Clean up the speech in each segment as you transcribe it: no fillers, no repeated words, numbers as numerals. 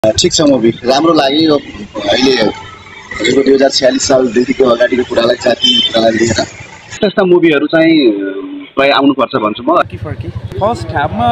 ठिक छ मुभी राम्रो लाग्यो अहिले हजुरको 2046 सालदेखिको अगाडिको कुरालाई जाति कुरालाई लिएर त्यस्ता मुभीहरू चाहिँ प्राय आउनुपर्छ भन्छु म। फर्की फर्स्ट हाफमा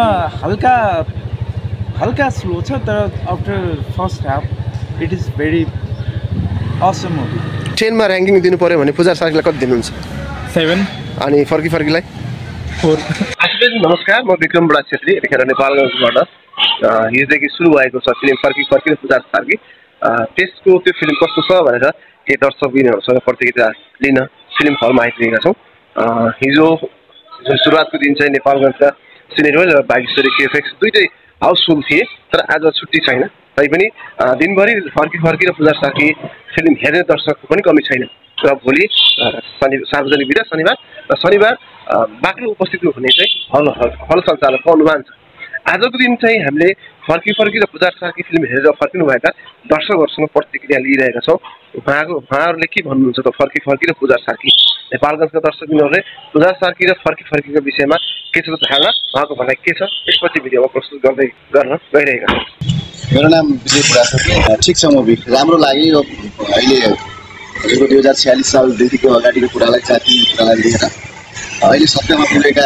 हल्का स्लो छ तर after first half it is very awesome movie. 10 मा र्याङ्किङ दिनु पर्यो भने पुजार सार्कीलाई कति दिनुहुन्छ? 7। अनि फर्कीलाई 4। नमस्कार, म विक्रम बडा छेत्री यतिखेर नेपालगञ्जबाट हिजोदेखि सुरु भएको छ फिल्म फर्की र पुजार सार्की। त्यसको त्यो फिल्म कस्तो छ भनेर केही दर्शकबिनहरूसँग प्रतिक्रिया लिन फिल्म हलमा आइपुगेका छौँ। हिजो जुन सुरुवातको दिन चाहिँ नेपालगञ्जका सिनेरोयल र बागेश्वरी केएफएक्स दुईटै हाउसफुल थिए, तर आज छुट्टी छैन। तैपनि दिनभरि फर्की र पुजार सार्की फिल्म हेर्ने दर्शकको पनि कमी छैन र भोलि सार्वजनिक बिदा शनिबार बाक्लो उपस्थित हुने चाहिँ हल सञ्चालकको अनुमान छ। आजको दिन चाहिँ हामीले फर्की र पुजार सार्की फिल्म हेरेर फर्किनुभएका दर्शकहरूसँग प्रतिक्रिया लिइरहेका छौँ। उहाँहरूले के भन्नुहुन्छ त फर्की र पुजार सार्की नेपालगञ्जका दर्शकबिनहरूले पुजार सार्की र फर्कीको विषयमा के छ धारणा, उहाँको भनाइ के छ, यसपछि भिडियोमा प्रस्तुत गर्न गइरहेका छौँ। मेरो नाम विजय बुढा। ठिक छ मुभी राम्रो लाग्यो अहिले हजुरको 2046 सालदेखिको अगाडिको कुरालाई जाति कुरालाई लिएर अहिले सत्तामा पुगेका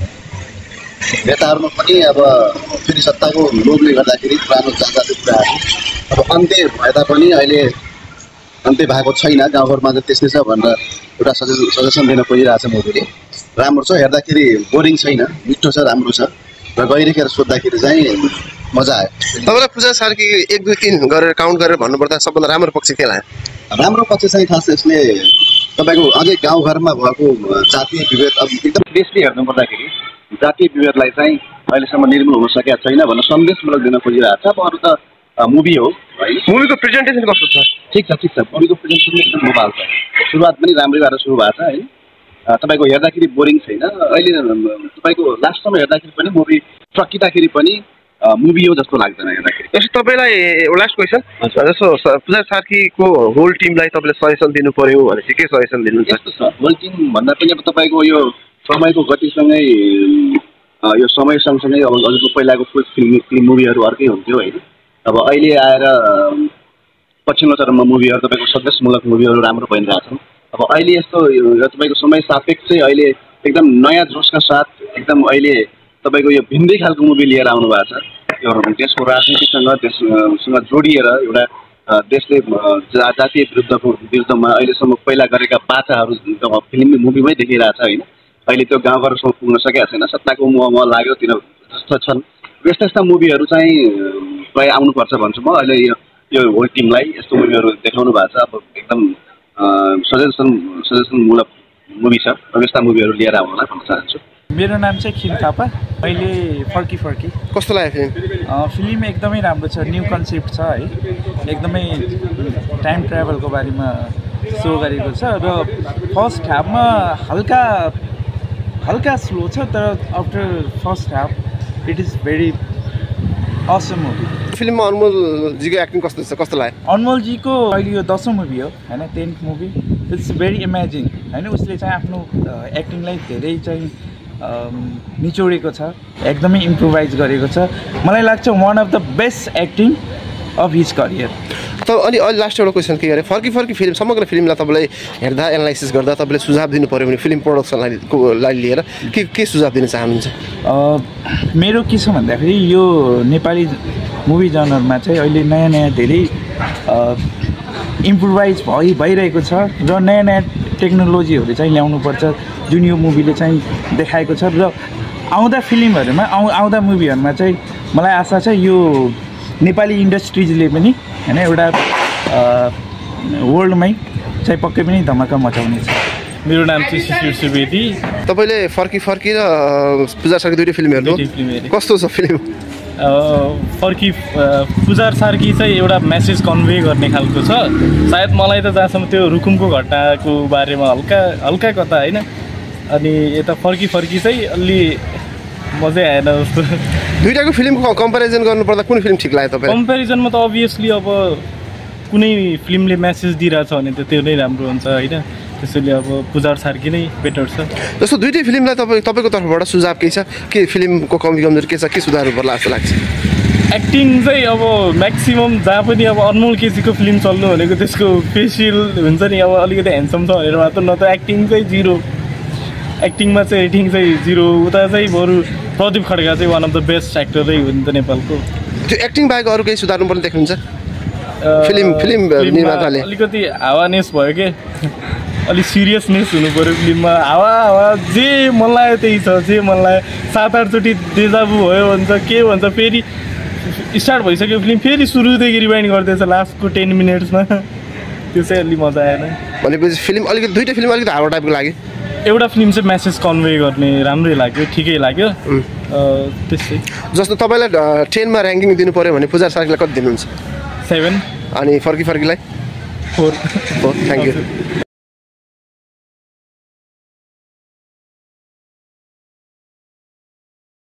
नेताहरूमा पनि अब फेरि सत्ताको लोभले गर्दाखेरि पुरानो जातजाति कुराहरू अब अन्त्य भए तापनि अहिले अन्त्य भएको छैन, गाउँघरमा चाहिँ त्यस्तै छ भनेर एउटा सजेसन दिन खोजिरहेको छ मुभीले। राम्रो छ, हेर्दाखेरि बोरिङ छैन, मिठो छ, राम्रो छ र गइरहेर सोद्धाखेरि चाहिँ मजा आयो। तपाईँलाई पुजार सार्की 1 2 3 गरेर काउन्ट गरेर भन्नुपर्दा सबभन्दा राम्रो पक्ष के लाग्यो? राम्रो पक्ष चाहिँ खास यसले तपाईँको अझै गाउँघरमा भएको जातीय विभेद अब एकदम देशले हेर्नु पर्दाखेरि जातीय विभेदलाई चाहिँ अहिलेसम्म निर्मूल हुन सकेका छैन भनेर सन्देशमूलक दिन खोजिरहेको छ। अब अरू त मुभी हो है। मुभीको प्रेजेन्टेसन कस्तो छ? ठिक छ। मुभीको प्रेजेन्टेसन एकदम मोबाइल छ, सुरुवात पनि राम्रै भएर सुरु भएको छ है। तपाईँको हेर्दाखेरि बोरिङ छैन। अहिले तपाईँको लास्टसम्म हेर्दाखेरि पनि मुभी सकिँदाखेरि पनि मुभी हो जस्तो लाग्दैन हेर्दाखेरि। जस्तो तपाईँलाई लास्ट क्वेसन, जस्तो पुजार सार्कीको होल टिमलाई तपाईँले सजेसन दिनु पर्यो भने चाहिँ के सजेसन दिनुहुन्छ? यस्तो छ, होल टिम भन्दा पनि अब तपाईँको यो समयको गतिसँगै यो समय सँगसँगै अब हजुरको पहिलाको फिल्म मुभीहरू अर्कै हुन्थ्यो होइन। अब अहिले आएर पछिल्लो चरणमा मुभीहरू तपाईँको सन्देशमूलक मुभीहरू राम्रो बनिरहेछन्। अब अहिले यस्तो तपाईँको समय सापेक्षै अहिले एकदम नयाँ जोसका साथ एकदम अहिले तपाईँको यो भिन्दै खालको मुभी लिएर आउनु भएको छ। यो देशको राजनीतिसँग जोडिएर एउटा देशले जातीय विरुद्धमा अहिलेसम्म पहिला गरेका बाचाहरू फिल्म मुभीमै देखिरहेछ होइन। अहिले त्यो गाउँघरसम्म पुग्न सकेका छैन, सत्ताको मोहमा लाग्यो तिनीहरू जस्तो छन्। यस्ता मुभीहरू चाहिँ प्राय आउनुपर्छ भन्छु म। अहिले यो होल टिमलाई यस्तो मुभीहरू देखाउनु भएको छ। अब एकदम सजेसनमूलक मुभी छ, अब यस्ता मुभीहरू लिएर आउनलाई भन्न चाहन्छु। मेरो नाम चाहिँ खिम थापा। अहिले फर्की कस्तो लाग्यो फिल्म? एकदमै राम्रो छ, न्यू कन्सेप्ट छ है। एकदमै टाइम ट्राभलको बारेमा सो गरेको छ र फर्स्ट हाफमा हल्का स्लो छ तर after first half it is very awesome movie. फिल्ममा अनमोलजीको एक्टिङ कस्तो लाग्यो? अनमोलजीको अहिले यो 10औं मुभी हो होइन, 10th movie. It's very imaging होइन। उसले चाहिँ आफ्नो एक्टिङलाई धेरै चाहिँ निचोडेको छ, एकदमै इम्प्रोभाइज गरेको छ। मलाई लाग्छ one of the best acting of his career. त अनि लास्ट एउटा क्वेसन के गरे फर्की फिल्म समग्र फिल्मलाई तपाईँलाई हेर्दा एनालाइसिस गर्दा तपाईँले सुझाव दिनु पऱ्यो भने फिल्म प्रोडक्सनलाई लिएर के सुझाव दिन चाहनुहुन्छ? मेरो के छ भन्दाखेरि यो नेपाली मुभी जनरमा चाहिँ अहिले नयाँ धेरै इम्प्रोभाइज भइरहेको छ र नयाँ टेक्नोलोजीहरू चाहिँ ल्याउनुपर्छ जुन यो मुभीले चाहिँ देखाएको छ। र आउँदा फिल्महरूमा आउँदा मुभीहरूमा चाहिँ मलाई आशा छ यो नेपाली इन्डस्ट्रिजले पनि होइन एउटा वर्ल्डमै चाहिँ पक्कै पनि धमाका मचाउनेछ। मेरो नाम चाहिँ शिशिर सुवेदी। तपाईँले फर्की र पुजार सार्की दुईटै फिल्म हेर्नु कस्तो छ फिल्म? फर्की पुजार सार्की चाहिँ एउटा मेसेज कन्भे गर्ने खालको छ सायद। मलाई त जहाँसम्म त्यो रुकुमको घटनाको बारेमा हल्का कथा होइन। अनि यता फर्की चाहिँ अलि मजै आएन जस्तो। दुईटाको फिल्मको कम्पेरिजन गर्नुपर्दा कुन फिल्म ठिक लाग्यो तपाईँ? कम्पेरिजनमा त अभियसली अब कुनै फिल्मले मेसेज दिइरहेछ भने त त्यो नै राम्रो हुन्छ होइन। त्यसैले अब पुजार सार्की नै बेटर छ। जस्तो दुईटै फिल्मलाई तपाईँको तर्फबाट सुझाव के छ? के फिल्मको कमी कमजोरी के छ, के सुधार पर्ला जस्तो लाग्छ? एक्टिङ चाहिँ अब म्याक्सिमम् जहाँ पनि अब अनमोल केसीको फिल्म चल्नु भनेको त्यसको फेसियल हुन्छ नि अब अलिकति ह्यान्डसम छ भनेर मात्र न त एक्टिङ चाहिँ जिरो एक्टिङमा चाहिँ रेटिङ चाहिँ जिरो उता चाहिँ बरु प्रदीप खड्का चाहिँ वान अफ द बेस्ट एक्टरै हो नि त नेपालको त्यो एक्टिङ बाहेक अरू केही सुधार्नुपर्ने देख्नुहुन्छ फिल्म निर्माताले अलिकति हावानेस भयो के अलिक सिरियसनेस हुनु पऱ्यो फिल्ममा हावा जे मन लाग्यो त्यही छ जे मन लाग्यो 7-8 चोटि डेजाबु भयो भन्छ के भन्छ फेरि स्टार्ट भइसक्यो फिल्म फेरि सुरुदेखि रिवाइन्ड गर्दैछ लास्टको 10 मिनट्समा त्यो चाहिँ अलि मजा आएन भनेपछि फिल्म अलिकति दुईवटा फिल्म अलिकति हावा टाइपको लाग्यो एउटा फिल्म चाहिँ मेसेज कन्भे गर्ने राम्रै लाग्यो ठिकै लाग्यो त्यस्तै जस्तो तपाईँलाई 10 मा ऱ्याङ्किङ दिनु पऱ्यो भने पुजार सार्कीलाई कति दिनुहुन्छ 7 अनि फर्कीलाई 4 थ्याङ्क यू